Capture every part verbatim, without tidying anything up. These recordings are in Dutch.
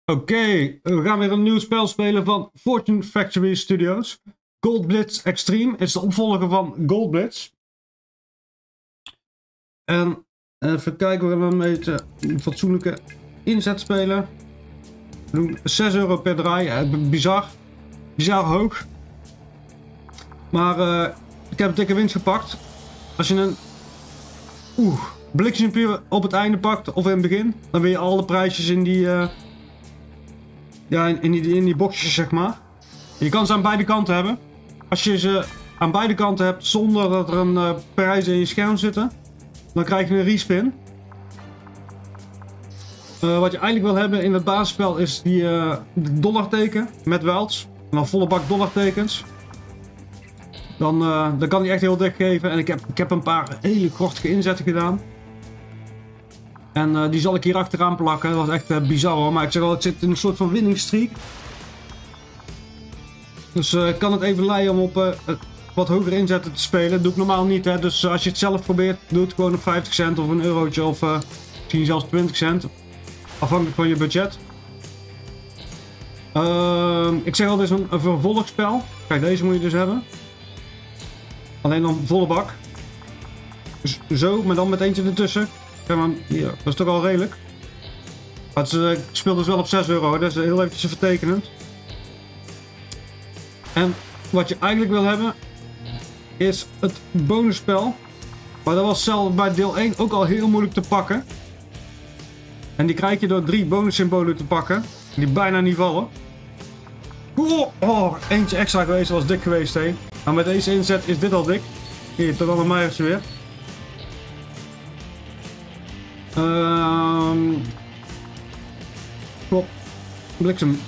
Oké, okay, we gaan weer een nieuw spel spelen van Fortune Factory Studios. Gold Blitz Extreme is de opvolger van Gold Blitz. En even kijken, we gaan met een fatsoenlijke inzet spelen. We doen zes euro per draai, bizar, bizar hoog. Maar uh, ik heb een dikke winst gepakt. Als je een oeh, bliksemvuur op het einde pakt of in het begin, dan wil je alle prijsjes in die... Uh, Ja, in, in, die, in die boxjes, zeg maar. Je kan ze aan beide kanten hebben. Als je ze aan beide kanten hebt zonder dat er een uh, prijs in je scherm zitten, dan krijg je een respin. Uh, wat je eigenlijk wil hebben in het basisspel is die uh, dollarteken met welds. En dan volle bak dollartekens. Dan, uh, dan kan hij echt heel dik geven. En ik heb, ik heb een paar hele kortige inzetten gedaan. En uh, die zal ik hier achteraan plakken. Dat was echt uh, bizar hoor. Maar ik zeg al, het zit in een soort van winningstreak. Dus uh, ik kan het even leiden om op uh, wat hogere inzetten te spelen. Dat doe ik normaal niet. Hè. Dus uh, als je het zelf probeert, doe het gewoon op vijftig cent of een eurotje of uh, misschien zelfs twintig cent. Afhankelijk van je budget. Uh, ik zeg al, dit is een, een vervolgspel. Kijk, deze moet je dus hebben. Alleen dan volle bak. Dus zo, maar dan met eentje ertussen. Ja, maar hier, dat is toch al redelijk. Het uh, speelt dus wel op zes euro, dat is heel eventjes vertekenend. En wat je eigenlijk wil hebben, is het bonusspel. Maar dat was zelf bij deel één ook al heel moeilijk te pakken. En die krijg je door drie bonussymbolen te pakken, die bijna niet vallen. Oh, oh, eentje extra geweest, dat was dik geweest hé. Maar met deze inzet is dit al dik. Hier, tot aan mij weer. Ehm uh, Klop. Bliksem.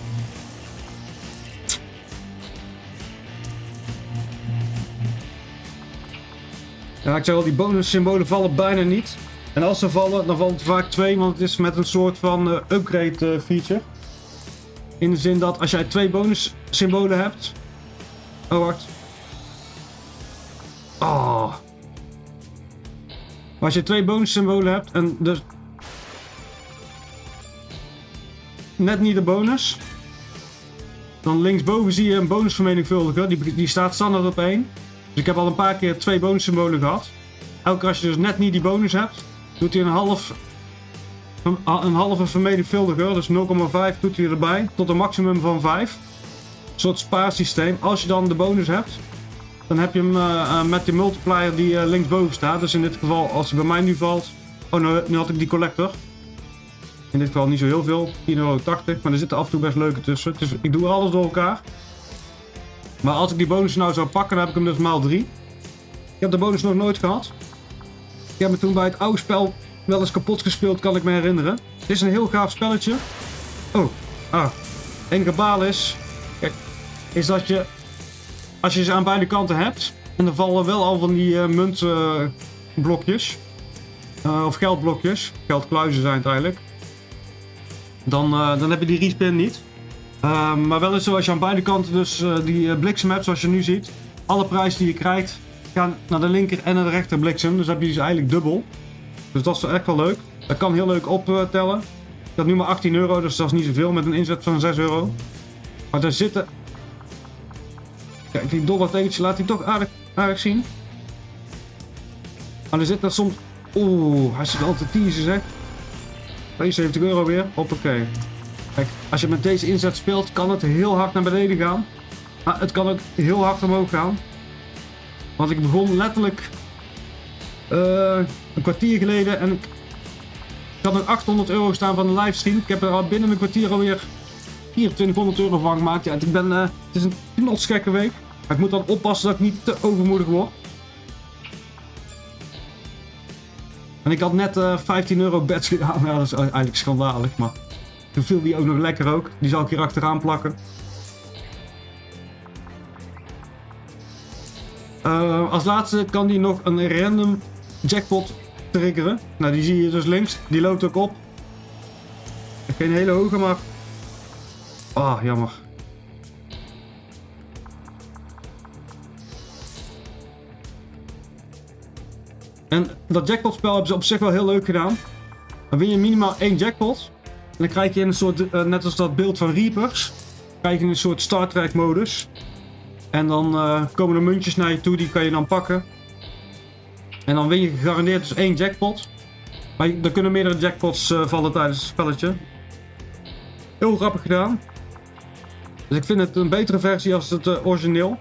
Ja, ik zeg al, die bonussymbolen vallen bijna niet. En als ze vallen, dan valt het vaak twee, want het is met een soort van uh, upgrade uh, feature. In de zin dat als jij twee bonussymbolen hebt... Oh, wacht. Oh. Maar als je twee bonussymbolen hebt en dus net niet de bonus, dan linksboven zie je een bonusvermenigvuldiger, die, die staat standaard op één. Dus ik heb al een paar keer twee bonussymbolen gehad. Elke keer als je dus net niet die bonus hebt, doet hij een half een halve vermenigvuldiger, dus nul komma vijf doet hij erbij, tot een maximum van vijf. Een soort spaarsysteem. Als je dan de bonus hebt, dan heb je hem uh, uh, met die multiplier die uh, linksboven staat. Dus in dit geval, als hij bij mij nu valt... Oh, nu, nu had ik die collector. In dit geval niet zo heel veel. tien euro tachtig. Maar er zitten af en toe best leuke tussen. Dus ik doe alles door elkaar. Maar als ik die bonus nou zou pakken, dan heb ik hem dus maal drie. Ik heb de bonus nog nooit gehad. Ik heb me toen bij het oude spel wel eens kapot gespeeld, kan ik me herinneren. Het is een heel gaaf spelletje. Oh, ah. Enige baal is... Kijk, is dat je... Als je ze aan beide kanten hebt, en er vallen wel al van die uh, muntblokjes, uh, uh, of geldblokjes, geldkluizen zijn het eigenlijk, dan, uh, dan heb je die respin niet. Uh, maar wel is zo als je aan beide kanten dus uh, die uh, bliksem hebt, zoals je nu ziet, alle prijzen die je krijgt gaan naar de linker en naar de rechter bliksem, dus dan heb je dus eigenlijk dubbel. Dus dat is echt wel leuk. Dat kan heel leuk optellen. Ik had nu maar achttien euro, dus dat is niet zoveel met een inzet van zes euro. Maar daar zitten... Kijk, die dollartekentje laat hij toch aardig, aardig zien. Maar er zit er soms... Oeh, hij zit altijd teasen zeg. tweeënzeventig euro weer. Hoppakee. Kijk, als je met deze inzet speelt, kan het heel hard naar beneden gaan. Maar het kan ook heel hard omhoog gaan. Want ik begon letterlijk... Uh, een kwartier geleden en ik... Ik had nog achthonderd euro staan van de livestream. Ik heb er al binnen een kwartier alweer... vierentwintighonderd euro van gemaakt. Ja, ik ben, uh, het is een knotsgekke week. Maar ik moet dan oppassen dat ik niet te overmoedig word. En ik had net uh, vijftien euro bets gedaan. Ja, dat is eigenlijk schandalig. Maar toen viel die ook nog lekker ook. Die zal ik hier achteraan plakken. Uh, als laatste kan die nog een random jackpot triggeren. Nou, die zie je dus links. Die loopt ook op. Geen hele hoge, maar... Ah, oh, jammer. En dat jackpotspel hebben ze op zich wel heel leuk gedaan. Dan win je minimaal één jackpot. dan krijg je in een soort, uh, net als dat beeld van Reapers, krijg je in een soort Star Trek modus. En dan uh, komen er muntjes naar je toe, die kan je dan pakken. En dan win je gegarandeerd dus één jackpot. Maar er kunnen meerdere jackpots uh, vallen tijdens het spelletje. Heel grappig gedaan. Dus ik vind het een betere versie als het uh, origineel.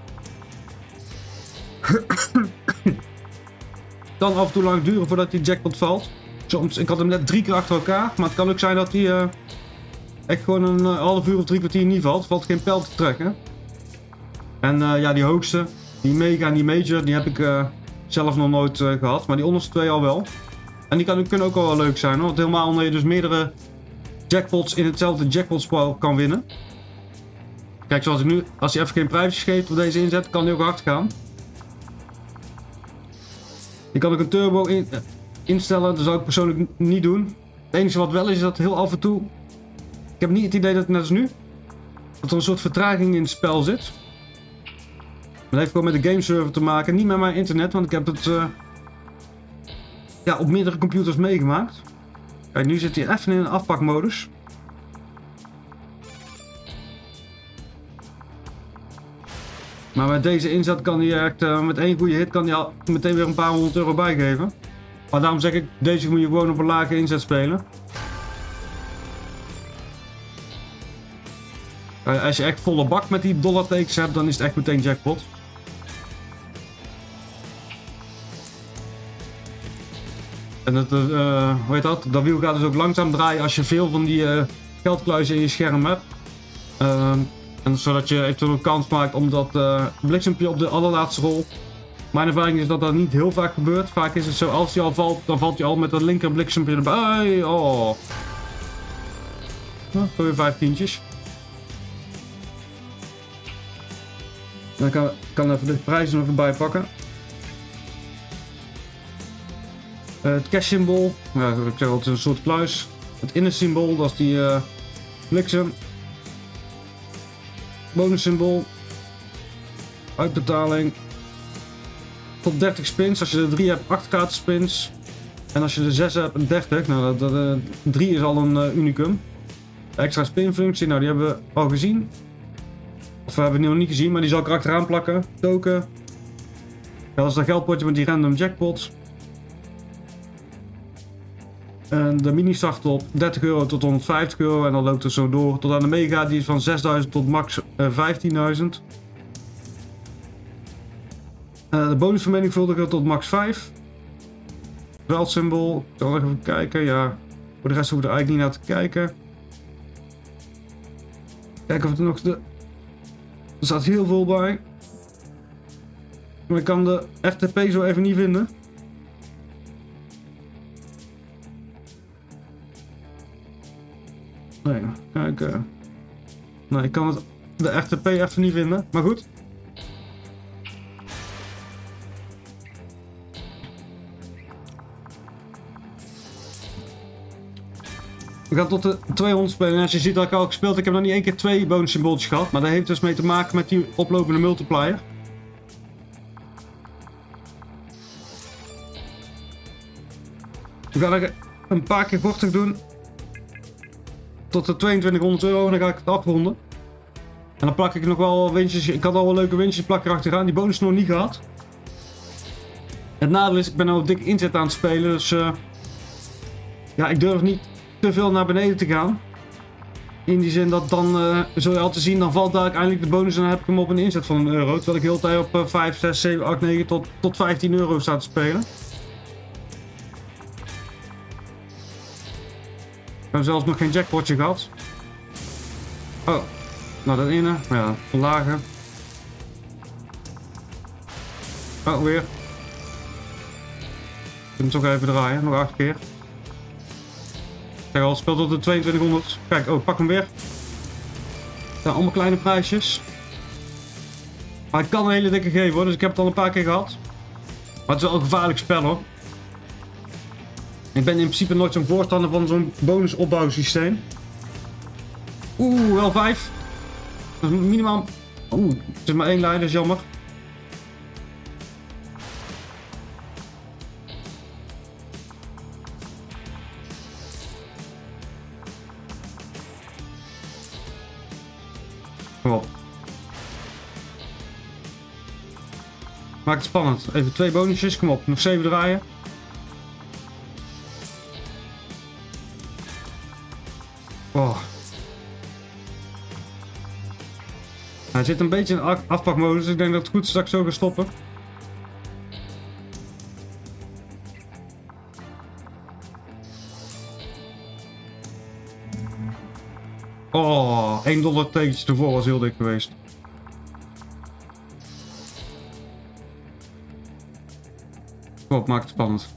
Kan af en toe lang duren voordat die jackpot valt. Soms, ik had hem net drie keer achter elkaar. Maar het kan ook zijn dat hij uh, echt gewoon een uh, half uur of drie kwartier niet valt. Valt geen pijl te trekken. En uh, ja, die hoogste, die mega en die major, die heb ik uh, zelf nog nooit uh, gehad. Maar die onderste twee al wel. En die kan, kunnen ook wel leuk zijn hoor. Want helemaal omdat je dus meerdere jackpots in hetzelfde jackpotspel kan winnen. Kijk, zoals ik nu, als je even geen privacy geeft op deze inzet, kan die ook hard gaan. Je kan ook een turbo in, uh, instellen, dat zou ik persoonlijk niet doen. Het enige wat wel is, is dat heel af en toe... Ik heb niet het idee dat het net als nu, dat er een soort vertraging in het spel zit. Dat heeft gewoon met de gameserver te maken, niet met mijn internet, want ik heb het uh, ja, op meerdere computers meegemaakt. Kijk, nu zit hij even in een afpakmodus. Maar met deze inzet kan hij echt, uh, met één goede hit kan hij al meteen weer een paar honderd euro bijgeven. Maar daarom zeg ik, deze moet je gewoon op een lage inzet spelen. Uh, als je echt volle bak met die dollartekens hebt, dan is het echt meteen jackpot. En het, uh, hoe heet dat? Dat wiel gaat dus ook langzaam draaien als je veel van die uh, geldkluizen in je scherm hebt. Uh, en zodat je eventueel een kans maakt om dat uh, bliksempje op de allerlaatste rol. Mijn ervaring is dat dat niet heel vaak gebeurt. Vaak is het zo, als hij al valt, dan valt hij al met dat linker bliksempje erbij. Oh. Nou, weer vijf tientjes. Dan kan, kan even de prijzen nog erbij pakken. Uh, het cash symbool, ja, ik zeg altijd een soort kluis. Het inner symbool, dat is die uh, bliksem. Bonus symbool. Uitbetaling. Tot dertig spins. Als je er drie hebt, acht gratis spins. En als je er zes hebt, dertig. Nou, dat, dat, uh, drie is al een uh, unicum. De extra spinfunctie, nou die hebben we al gezien. Of we hebben die nog niet gezien, maar die zal ik erachteraan plakken. Token. Ja, dat is dat geldpotje met die random jackpots. En de mini start op dertig euro tot honderdvijftig euro en dan loopt het zo door tot aan de mega, die is van zesduizend tot max uh, vijftienduizend. Uh, de bonusvermenigvuldiger tot max vijf. Veldsymbool, ik zal even kijken, ja, voor de rest hoeven we er eigenlijk niet naar te kijken. Kijken of er nog de... Er staat heel veel bij. Maar ik kan de R T P zo even niet vinden. Nee, kijk. Uh... Nee, ik kan het, de R T P even niet vinden, maar goed. We gaan tot de tweehonderd spelen. En als je ziet dat ik al gespeeld, ik heb nog niet één keer twee bonus symbooltjes gehad. Maar dat heeft dus mee te maken met die oplopende multiplier. We gaan er een paar keer kortig doen. Tot de tweeëntwintighonderd euro en dan ga ik het afronden. En dan plak ik nog wel winstjes. Ik had al wel leuke winstjes plakken achteraan. Die bonus nog niet gehad. Het nadeel is, ik ben al dik inzet aan het spelen. Dus uh, ja, ik durf niet te veel naar beneden te gaan. In die zin dat dan, uh, zul je al te zien, dan valt daar uiteindelijk de bonus en dan heb ik hem op een inzet van een euro. Terwijl ik de hele tijd op uh, vijf, zes, zeven, acht, negen tot, tot vijftien euro sta te spelen. We hebben zelfs nog geen jackpotje gehad. Oh, nou dat ene, ja, een lage. Oh, weer. Ik moet hem toch even draaien, nog acht keer. Kijk al, speelt tot de tweeëntwintighonderd. Kijk, oh, pak hem weer. Dat zijn allemaal kleine prijsjes. Maar ik kan een hele dikke geven hoor, dus ik heb het al een paar keer gehad. Maar het is wel een gevaarlijk spel hoor. Ik ben in principe nooit zo'n voorstander van zo'n bonusopbouwsysteem. Oeh, wel vijf. Dat is minimaal... Oeh, het is maar één lijn, dat is jammer. Kom op. Maak het spannend. Even twee bonusjes. Kom op. Nog zeven draaien. Oh. Hij zit een beetje in afpakmodus. Dus ik denk dat het goed is dat ik zo ga stoppen. Oh, één dollar tekentje ervoor was heel dik geweest. Kom op, maak het spannend.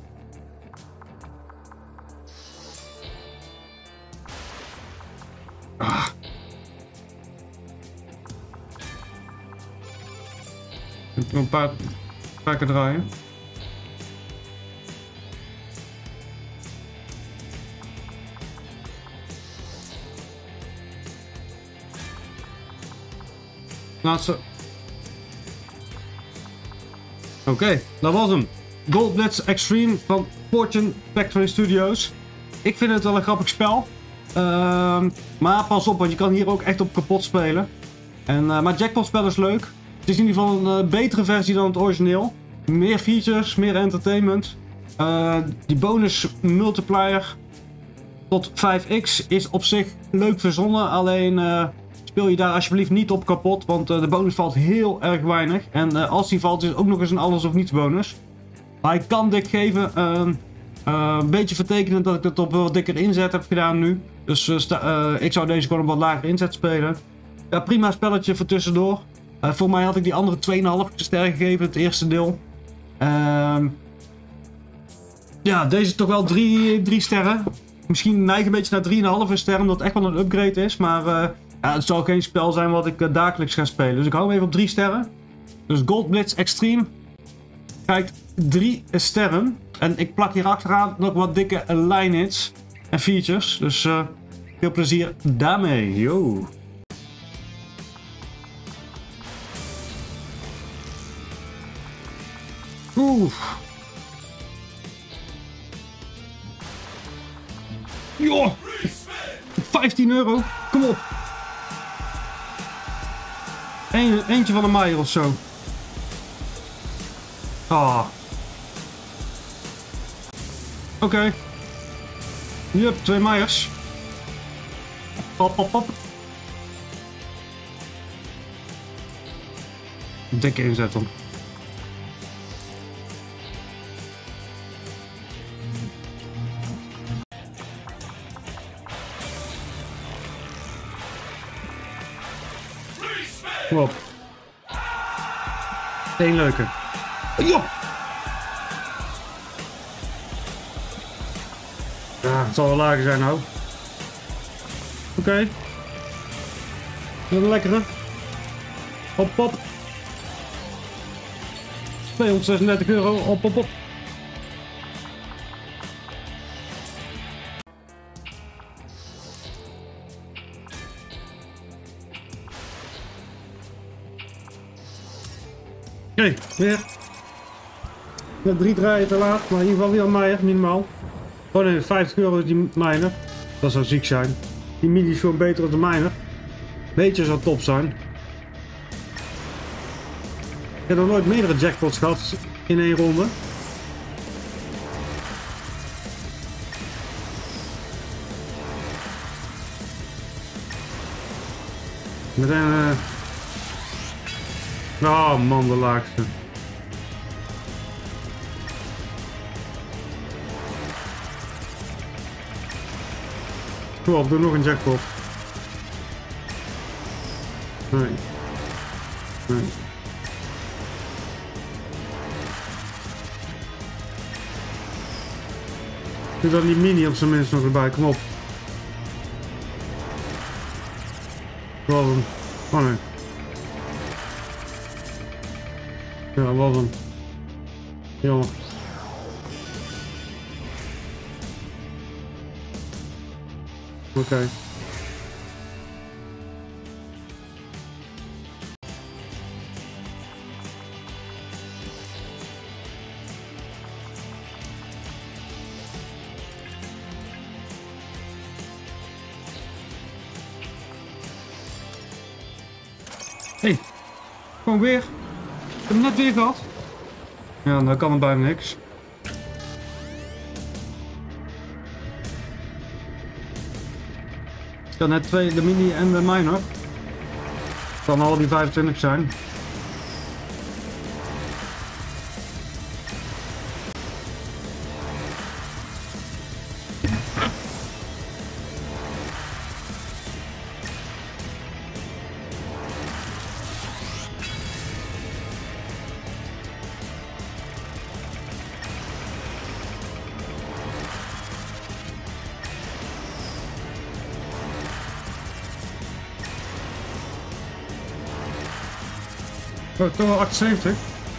Ah. Ik moet nog een paar, paar keer draaien. Laatste. Oké, okay, dat was hem. Gold Blitz Extreme van Fortune Factory Studios. Ik vind het wel een grappig spel. Uh, maar pas op, want je kan hier ook echt op kapot spelen. En, uh, maar Jackpot spel is leuk. Het is in ieder geval een uh, betere versie dan het origineel. Meer features, meer entertainment. Uh, die bonus multiplier tot vijf x is op zich leuk verzonnen. Alleen uh, speel je daar alsjeblieft niet op kapot. Want uh, de bonus valt heel erg weinig. En uh, als die valt is het ook nog eens een alles of niets bonus. Maar ik kan dik geven. Uh, uh, een beetje vertekenen dat ik het op wat dikker inzet heb gedaan nu. Dus uh, sta, uh, ik zou deze gewoon op wat lager inzet spelen. Ja, prima spelletje voor tussendoor. Uh, voor mij had ik die andere twee komma vijf sterren gegeven, het eerste deel. Uh, ja, deze toch wel drie sterren. Misschien neig ik een beetje naar drie komma vijf sterren, omdat het echt wel een upgrade is. Maar uh, ja, het zal geen spel zijn wat ik uh, dagelijks ga spelen. Dus ik hou hem even op drie sterren. Dus Gold Blitz Extreme krijgt drie sterren. En ik plak hier achteraan nog wat dikke line-hits en features. Dus uh, veel plezier daarmee. Yo! Oeh. Joh. vijftien euro. Kom op. Eén, eentje van een Maier of zo. Ah. Oké. Okay. Jup, twee Maiers. Pop, pop, pop. Dikke inzet dan. Kom op. Eén leuke. Jo! Ja, het zal wel lager zijn nou. Oké. Okay. Een lekkere. Hop, hop. tweehonderdzesendertig euro. Hop, hop, hop. Oké, okay, weer. Met drie draaien te laat, maar in ieder geval weer een Maier, minimaal. Oh nee, vijftig euro is die miner. Dat zou ziek zijn. Die mini is gewoon beter dan de miner. Beetje zou top zijn. Ik heb nog nooit meerdere jackpots gehad in één ronde. Meteen uh... oh man, de laagste. Kom op, doe nog een jackpot. Nee. Nee. Doe dan die mini op zijn minst nog erbij, kom op. Wat een... oh nee. Ja, wat een... jongen. Oké. Okay. Hey, gewoon weer. Ik heb hem net weer gehad. Ja, nou kan er bijna niks. Ik had net twee, de mini en de minor. Kan al die vijfentwintig zijn. Oh, toch wel achtenzeventig.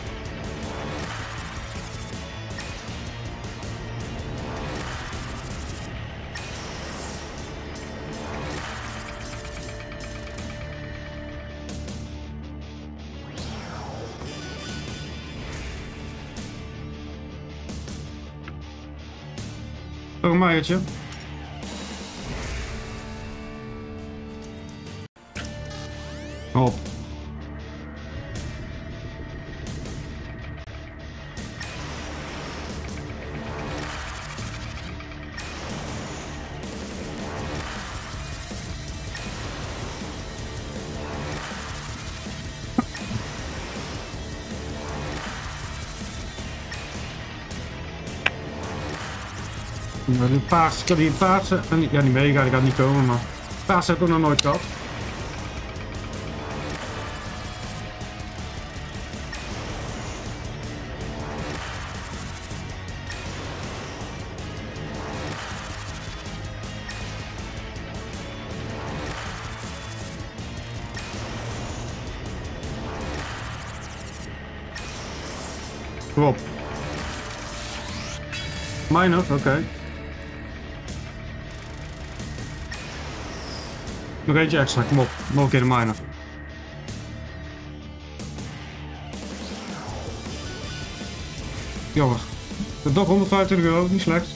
Nog een maaiertje. Hop. Nou, die paars, ik heb die paarse, ja die mega, die gaat niet komen, maar paars heb ik ook nog nooit gehad. Kom op. Minor, oké. Okay. Nog eentje extra, kom op. Nog een keer de minor. Jammer. Dat toch honderdvijfentwintig euro, niet slecht.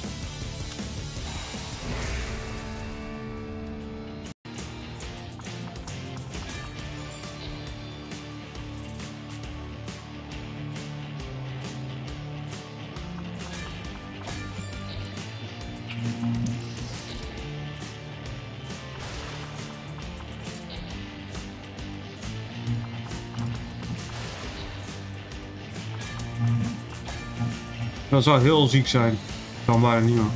Dat zou heel ziek zijn. Kan bijna niet meer.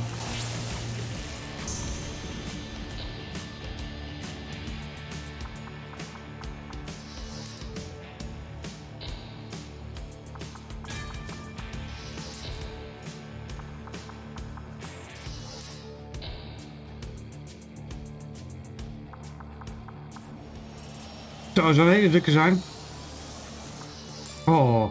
Zou zo'n hele dikke zijn. Oh.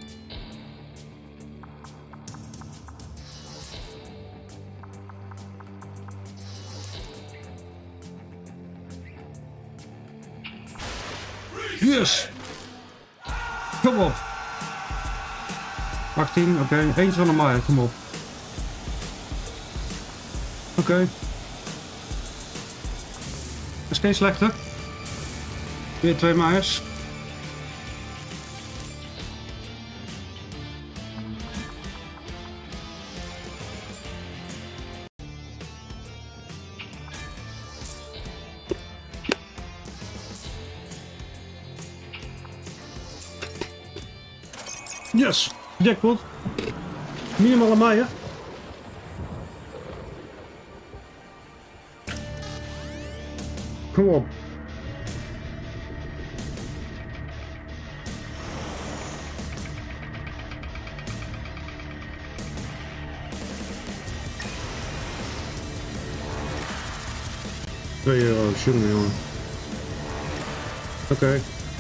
Yes! Kom op! achttien, oké. Okay. Eentje van de Maya, kom op. Oké. Okay. Dat is geen slechte. Weer twee Maya's. Yes! Jackpot! Minimaal een Maya. Kom op! twee euro, jongen, jongen. Oké. Okay.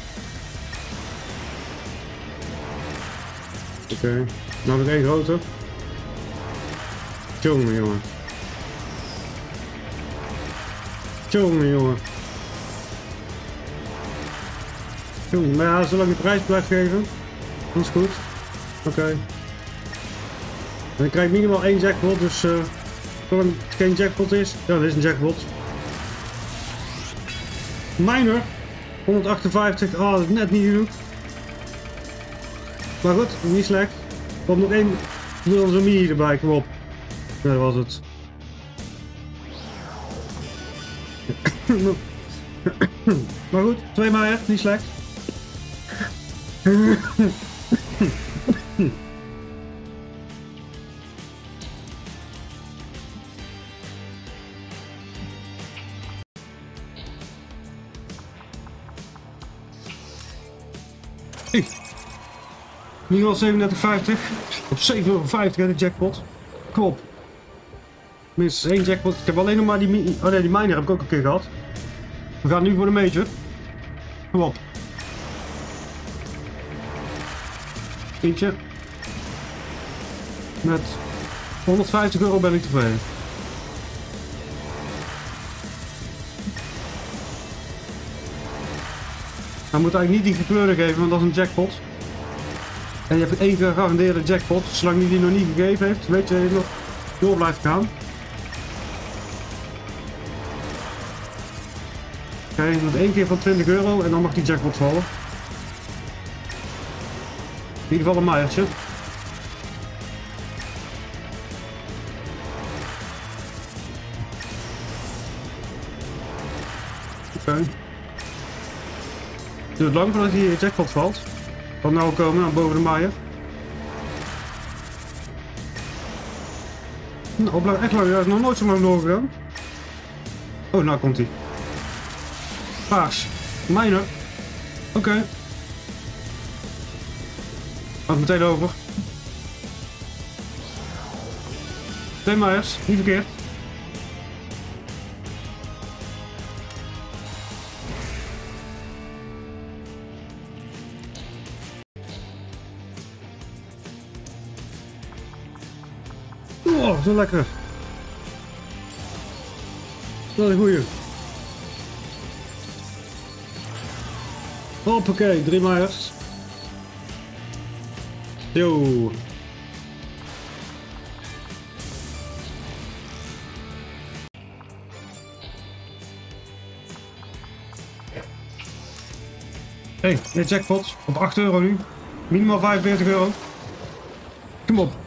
Oké, okay. Nou nog één grote. Jongen, jongen. Jongen, jongen. Jongen, maar ja, zolang je prijs blijft geven, dat is goed. Oké. Okay. En ik krijg minimaal één jackpot, dus uh, zolang het geen jackpot is, ja, dit is een jackpot. Minor. honderdachtenvijftig, oh, dat is net niet genoeg. Maar goed, niet slecht. Er komt nog één door onze mini erbij, kom op. Ja, dat was het. Maar goed, twee maar, niet slecht. Hey. Nu al zevenendertig vijftig. Op zeven euro vijftig de jackpot. Kom op. Minstens één jackpot. Ik heb alleen nog maar die, oh nee, die miner heb ik ook een keer gehad. We gaan nu voor de major. Kom op. Eentje. Met honderdvijftig euro ben ik tevreden. Hij moet eigenlijk niet die gekleurde geven, want dat is een jackpot. En je hebt één gegarandeerde jackpot. Zolang hij die nog niet gegeven heeft, weet je dat je nog door blijft gaan. Oké, okay, je doet één keer van twintig euro en dan mag die jackpot vallen. In ieder geval een maaiertje. Oké. Okay. Het duurt lang voordat die jackpot valt. Kan nou komen naar boven de maaier. Nou, blijft echt lang. Hij is nog nooit zo lang doorgegaan. Oh, nou komt hij. Paars. Miner. Oké. Okay. Gaat meteen over. Twee maaiers. Niet verkeerd. Oh, zo lekker. Dat is een goeie. Hoppakee, drie maaiers. Yo. Hey, de jackpot op acht euro nu. Minimaal vijfenveertig euro. Kom op.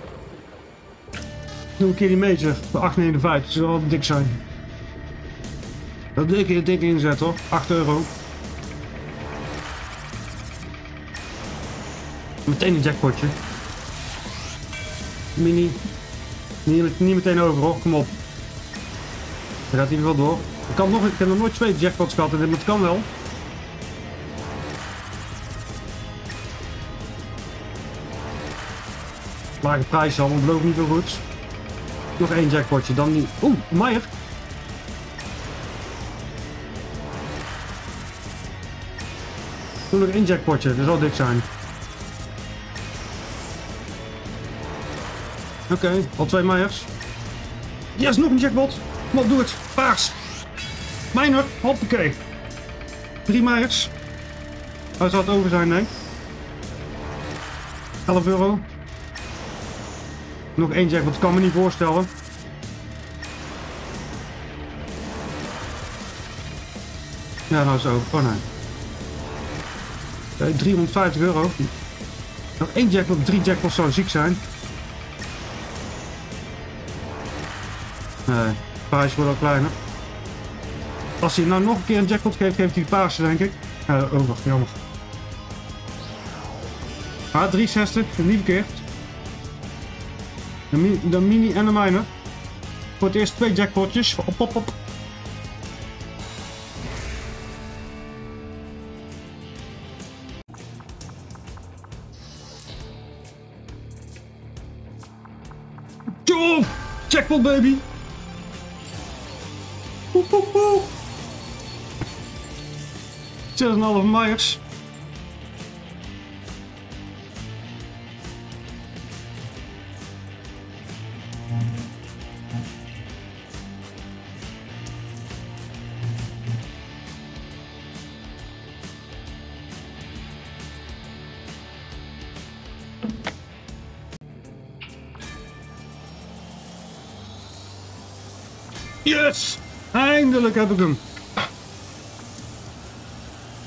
Doe een keer die major voor acht negenenvijftig, dat zou wel dik zijn. Dat wil ik hier dik inzet hoor, acht euro. Meteen een jackpotje. Mini. Niet, niet meteen over hoor, kom op. Dan gaat hij er wel door. Ik, kan nog, ik heb nog nooit twee jackpots gehad, maar het kan wel. Lage prijs al, maar het belooft niet veel goed. Nog één jackpotje, dan niet. Oeh, Meijer. Doe nog één jackpotje, dat zal dik zijn. Oké, okay, al twee Meijers. Yes, nog een jackpot. Kom op, doe het. Paars. Mijner, hoppakee. Drie Meijers. Waar zal het over zijn, nee? elf euro. Nog één jackpot, kan me niet voorstellen. Ja, nou zo. Oh nee. Okay, driehonderdvijftig euro. Nog één jackpot, drie jackpots zou ziek zijn. Nee, de prijs wordt al kleiner. Als hij nou nog een keer een jackpot geeft, geeft hij de paarse, denk ik. Uh, over, jammer. Ah, driehonderdzestig, niet verkeerd. De, mi de mini en de miner. Voor het eerst twee jackpotjes. Op, op, op. Yo! Jackpot baby! Woep, woep, woep. zes komma vijf Meijers. Yes! Eindelijk heb ik hem.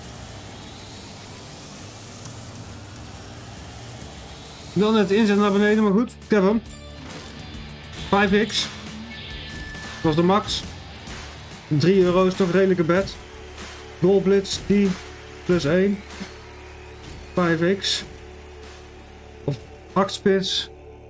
Dan net inzet naar beneden, maar goed. Ik heb hem. vijf x. Dat was de max. drie euro is toch redelijke bed. Dolblitz, die plus één. vijf x. Of acht spits.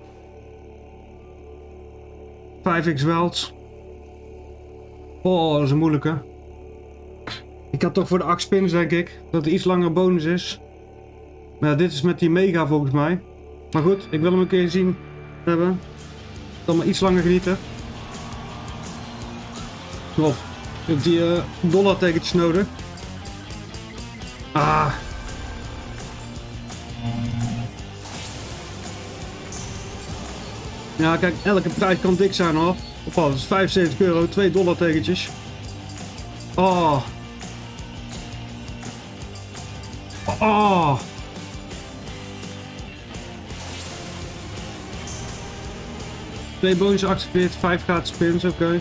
vijf x weld. Oh, dat is een moeilijke. Ik had toch voor de acht spins denk ik. Dat er iets langer bonus is. Maar ja, dit is met die mega volgens mij. Maar goed, ik wil hem een keer zien hebben. Dan maar iets langer genieten. Klopt. Ik heb die uh, dollar tekentjes nodig. Ah. Ja, kijk, elke prijs kan dik zijn hoor. Of dat is vijfenzeventig euro, twee dollar tekentjes. Oh. Oh. Twee bonus geactiveerd, vijf gratis spins, oké. Okay.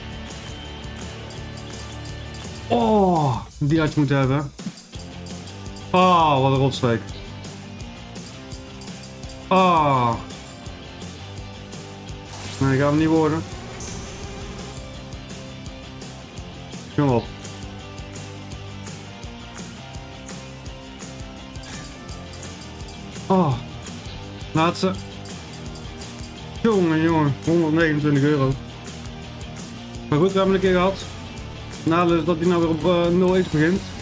Oh, die had je moeten hebben. Oh, wat een rotstreek. Oh. Nee, dat gaat hem niet worden. Kom op. Oh. Laatste. Jongen, jongen. honderdnegenentwintig euro. Maar goed, we hebben een keer gehad. Nadeel is dat hij nou weer op uh, nul eens begint.